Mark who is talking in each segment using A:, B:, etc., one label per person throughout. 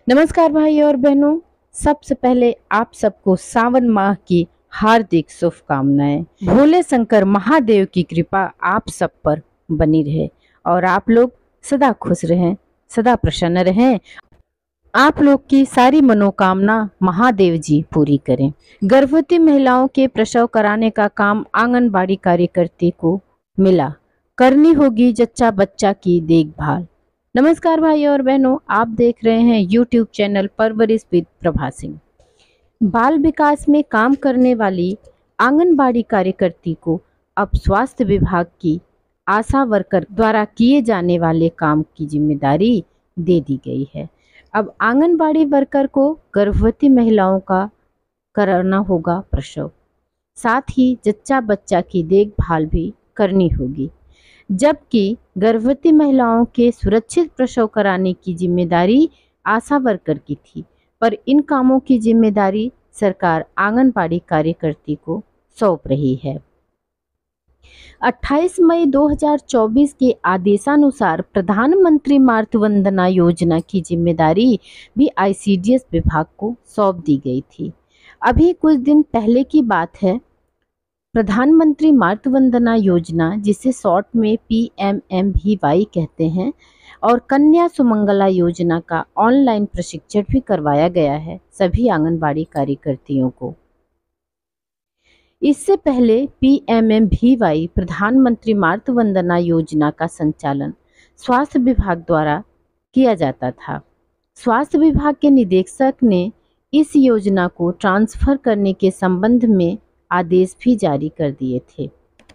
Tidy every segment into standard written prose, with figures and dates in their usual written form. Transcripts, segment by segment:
A: नमस्कार भाई और बहनों। सबसे पहले आप सबको सावन माह की हार्दिक शुभकामनाएं। भोले शंकर महादेव की कृपा आप सब पर बनी रहे और आप लोग सदा खुश रहें, सदा प्रसन्न रहें। आप लोग की सारी मनोकामना महादेव जी पूरी करें। गर्भवती महिलाओं के प्रसव कराने का काम आंगनबाड़ी कार्यकर्ती को मिला। करनी होगी जच्चा बच्चा की देखभाल। नमस्कार भाई और बहनों, आप देख रहे हैं YouTube channel Parvarish with Prabha Singh. बाल विकास में काम करने वाली आंगनबाड़ी कार्यकर्ती को अब स्वास्थ्य विभाग की आशा वर्कर द्वारा किए जाने वाले काम की जिम्मेदारी दे दी गई है। अब आंगनबाड़ी वर्कर को गर्भवती महिलाओं का कराना होगा प्रसव, साथ ही जच्चा बच्चा की देखभाल भी करनी होगी। जबकि गर्भवती महिलाओं के सुरक्षित प्रसव कराने की जिम्मेदारी आशा वर्कर की थी, पर इन कामों की जिम्मेदारी सरकार आंगनबाड़ी कार्यकर्ती को सौंप रही है। 28 मई 2024 के आदेशानुसार प्रधानमंत्री मातृ वंदना योजना की जिम्मेदारी भी आईसीडीएस विभाग को सौंप दी गई थी। अभी कुछ दिन पहले की बात है। प्रधानमंत्री मातृ वंदना योजना, जिसे शॉर्ट में PMMVY कहते हैं, और कन्या सुमंगला योजना का ऑनलाइन प्रशिक्षण भी करवाया गया है सभी आंगनबाड़ी कार्यकर्तियों को। इससे पहले PMMVY प्रधानमंत्री मातृ वंदना योजना का संचालन स्वास्थ्य विभाग द्वारा किया जाता था। स्वास्थ्य विभाग के निदेशक ने इस योजना को ट्रांसफर करने के संबंध में आदेश भी जारी कर दिए थे,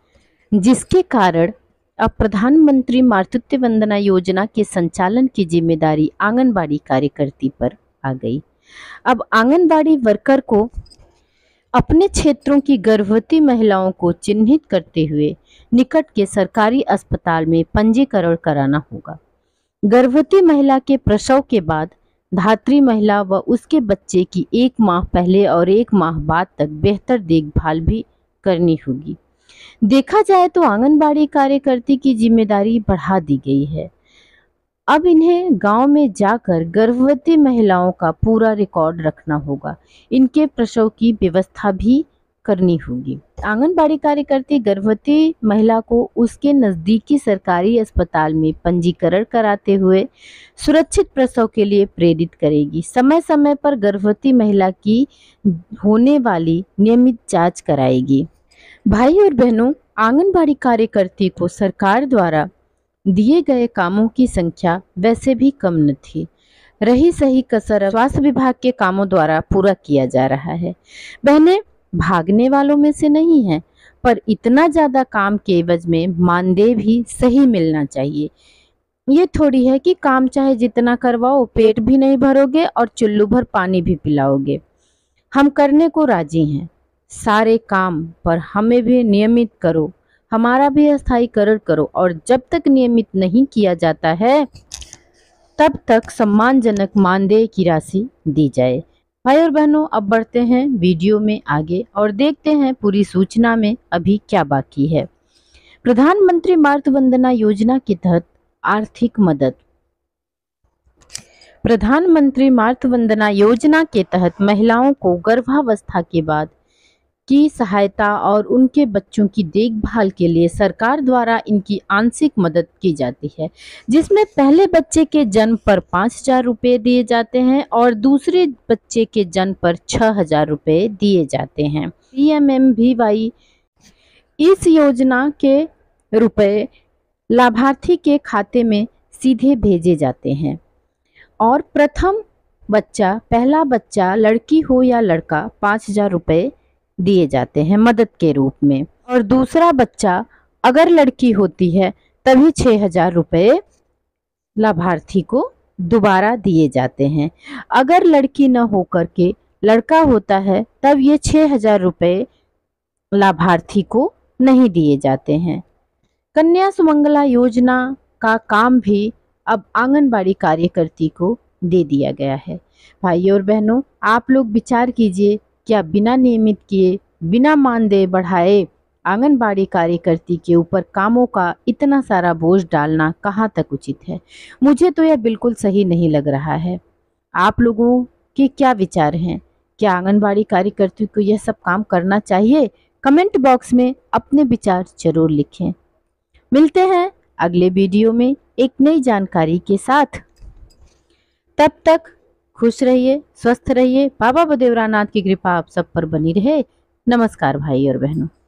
A: जिसके कारण अब प्रधानमंत्री मातृत्व वंदना योजना के संचालन की जिम्मेदारी आंगनबाड़ी कार्यकर्ती पर आ गई। अब आंगनबाड़ी वर्कर को अपने क्षेत्रों की गर्भवती महिलाओं को चिन्हित करते हुए निकट के सरकारी अस्पताल में पंजीकरण कराना होगा। गर्भवती महिला के प्रसव के बाद धात्री महिला व उसके बच्चे की 1 माह पहले और 1 माह बाद तक बेहतर देखभाल भी करनी होगी। देखा जाए तो आंगनबाड़ी कार्यकर्ती की जिम्मेदारी बढ़ा दी गई है। अब इन्हें गांव में जाकर गर्भवती महिलाओं का पूरा रिकॉर्ड रखना होगा। इनके प्रसव की व्यवस्था भी करनी होगी। आंगनबाड़ी कार्यकर्ती गर्भवती महिला को उसके नज़दीकी सरकारी अस्पताल में पंजीकरण कराते हुए सुरक्षित प्रसव के लिए प्रेरित करेगी। समय समय पर गर्भवती महिला की होने वाली नियमित जांच कराएगी। भाई और बहनों, आंगनबाड़ी कार्यकर्ती को सरकार द्वारा दिए गए कामों की संख्या वैसे भी कम न थी। रही सही कसर स्वास्थ्य विभाग के कामों द्वारा पूरा किया जा रहा है। बहनें भागने वालों में से नहीं है, पर इतना ज्यादा काम के एवज में मानदेय भी सही मिलना चाहिए। ये थोड़ी है कि काम चाहे जितना करवाओ, पेट भी नहीं भरोगे और चुल्लू भर पानी भी पिलाओगे। हम करने को राजी हैं सारे काम, पर हमें भी नियमित करो, हमारा भी स्थायीकरण करो, और जब तक नियमित नहीं किया जाता है तब तक सम्मानजनक मानदेय की राशि दी जाए। भाई और बहनों, अब बढ़ते हैं वीडियो में आगे और देखते हैं पूरी सूचना में अभी क्या बाकी है। प्रधानमंत्री मातृ वंदना योजना के तहत आर्थिक मदद। प्रधानमंत्री मातृ वंदना योजना के तहत महिलाओं को गर्भावस्था के बाद की सहायता और उनके बच्चों की देखभाल के लिए सरकार द्वारा इनकी आंशिक मदद की जाती है, जिसमें पहले बच्चे के जन्म पर 5,000 रुपये दिए जाते हैं और दूसरे बच्चे के जन्म पर 6,000 रुपये दिए जाते हैं। PMMVY इस योजना के रुपए लाभार्थी के खाते में सीधे भेजे जाते हैं और प्रथम बच्चा, पहला बच्चा लड़की हो या लड़का, 5,000 रुपये दिए जाते हैं मदद के रूप में, और दूसरा बच्चा अगर लड़की होती है तभी 6,000 रुपये लाभार्थी को दोबारा दिए जाते हैं। अगर लड़की न होकर के लड़का होता है तब ये 6,000 रुपये लाभार्थी को नहीं दिए जाते हैं। कन्या सुमंगला योजना का काम भी अब आंगनबाड़ी कार्यकर्ती को दे दिया गया है। भाई और बहनों, आप लोग विचार कीजिए, क्या बिना नियमित किए, बिना मानदेय बढ़ाए आंगनबाड़ी कार्यकर्ती के ऊपर कामों का इतना सारा बोझ डालना कहाँ तक उचित है? मुझे तो यह बिल्कुल सही नहीं लग रहा है। आप लोगों के क्या विचार हैं? क्या आंगनबाड़ी कार्यकर्ती को यह सब काम करना चाहिए? कमेंट बॉक्स में अपने विचार जरूर लिखें। मिलते हैं अगले वीडियो में एक नई जानकारी के साथ। तब तक खुश रहिए, स्वस्थ रहिए। बाबा बदेवरानाथ की कृपा आप सब पर बनी रहे। नमस्कार भाई और बहनों।